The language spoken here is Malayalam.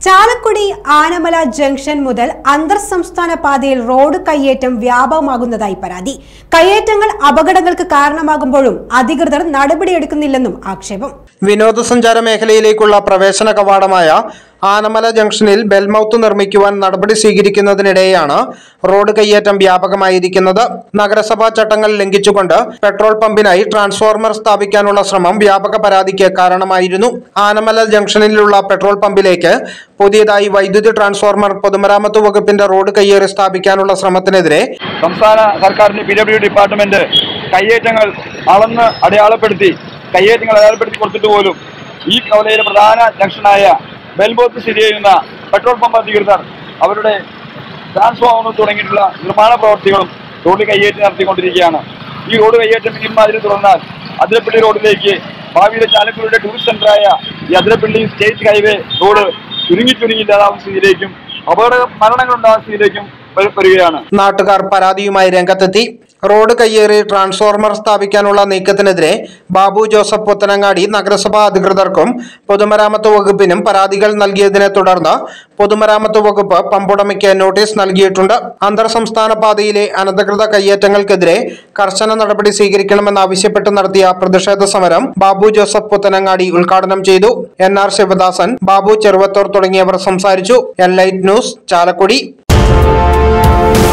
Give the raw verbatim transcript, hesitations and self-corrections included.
ചാലക്കുടി ആനമല ജംഗ്ഷൻ മുതൽ അന്തർ സംസ്ഥാന പാതയിൽ റോഡ് കയ്യേറ്റം വ്യാപകമാകുന്നതായി പരാതി. കയ്യേറ്റങ്ങൾ അപകടങ്ങൾക്ക് കാരണമാകുമ്പോഴും അധികൃതർ നടപടിയെടുക്കുന്നില്ലെന്നും ആക്ഷേപം. വിനോദസഞ്ചാര മേഖലയിലേക്കുള്ള പ്രവേശന കവാടമായ ആനമല ജംഗ്ഷനിൽ ബെൽമൌത്ത് നിർമ്മിക്കുവാൻ നടപടി സ്വീകരിക്കുന്നതിനിടെയാണ് റോഡ് കയ്യേറ്റം വ്യാപകമായിരിക്കുന്നത്. നഗരസഭാ ചട്ടങ്ങൾ ലംഘിച്ചുകൊണ്ട് പെട്രോൾ പമ്പിനായി ട്രാൻസ്ഫോർമർ സ്ഥാപിക്കാനുള്ള ശ്രമം വ്യാപക പരാതിക്ക് കാരണമായിരുന്നു. ആനമല ജംഗ്ഷനിലുള്ള പെട്രോൾ പമ്പിലേക്ക് പുതിയതായി വൈദ്യുതി ട്രാൻസ്ഫോർമർ പൊതുമരാമത്ത് വകുപ്പിന്റെ റോഡ് കയ്യേറി സ്ഥാപിക്കാനുള്ള ശ്രമത്തിനെതിരെ സംസ്ഥാന സർക്കാരിന്റെ പി ഡബ്ല്യു ഡിപ്പാർട്ട്മെന്റ് കയ്യേറ്റങ്ങൾ അളന്ന് അടയാളപ്പെടുത്തി കയ്യേറ്റങ്ങൾ അടയാളപ്പെടുത്തി കൊടുത്തിട്ട് പോലും ഈ കവലയിലെ പ്രധാന ജംഗ്ഷനായ ബെൽമൌത്ത് സ്ഥിതി ചെയ്യുന്ന പെട്രോൾ പമ്പ് അധികൃതർ അവരുടെ ട്രാൻസ്ഫോർമർ തുടങ്ങിയിട്ടുള്ള നിർമ്മാണ പ്രവർത്തികളും റോഡ് കയ്യേറ്റം നടത്തിക്കൊണ്ടിരിക്കുകയാണ്. ഈ റോഡ് കയ്യേറ്റം ഇമാതിരി തുടർന്നാൽ അതിരപ്പള്ളി റോഡിലേക്ക് ഭാവിയിലെ ചാലക്കുടിയുടെ ടൂറിസ്റ്റ് സെന്ററായ ഈ അതിരപ്പള്ളി സ്റ്റേറ്റ് ഹൈവേ റോഡ് ചുരുങ്ങി ചുരുങ്ങിയില്ലാതാവുന്ന സ്ഥിതിയിലേക്കും അപകട മരണങ്ങൾ ഉണ്ടാകുന്ന സ്ഥിതിയിലേക്കും വരികയാണ്. നാട്ടുകാർ പരാതിയുമായി രംഗത്തെത്തി. റോഡ് കയ്യേറി ട്രാൻസ്ഫോർമർ സ്ഥാപിക്കാനുള്ള നീക്കത്തിനെതിരെ ബാബു ജോസഫ് പുത്തനങ്ങാടി നഗരസഭാ അധികൃതർക്കും പൊതുമരാമത്ത് വകുപ്പിനും പരാതികൾ നൽകിയതിനെ തുടർന്ന് പൊതുമരാമത്ത് വകുപ്പ് പമ്പുടമയ്ക്ക് നോട്ടീസ് നൽകിയിട്ടുണ്ട്. അന്തർ സംസ്ഥാന പാതയിലെ അനധികൃത കയ്യേറ്റങ്ങൾക്കെതിരെ കർശന നടപടി സ്വീകരിക്കണമെന്നാവശ്യപ്പെട്ട് നടത്തിയ പ്രതിഷേധ സമരം ബാബു ജോസഫ് പുത്തനങ്ങാടി ഉദ്ഘാടനം ചെയ്തു. എൻ ആർ ശിവദാസൻ, ബാബു ചെറുവത്തൂർ തുടങ്ങിയവർ സംസാരിച്ചു. Enlight News, Chalakudy.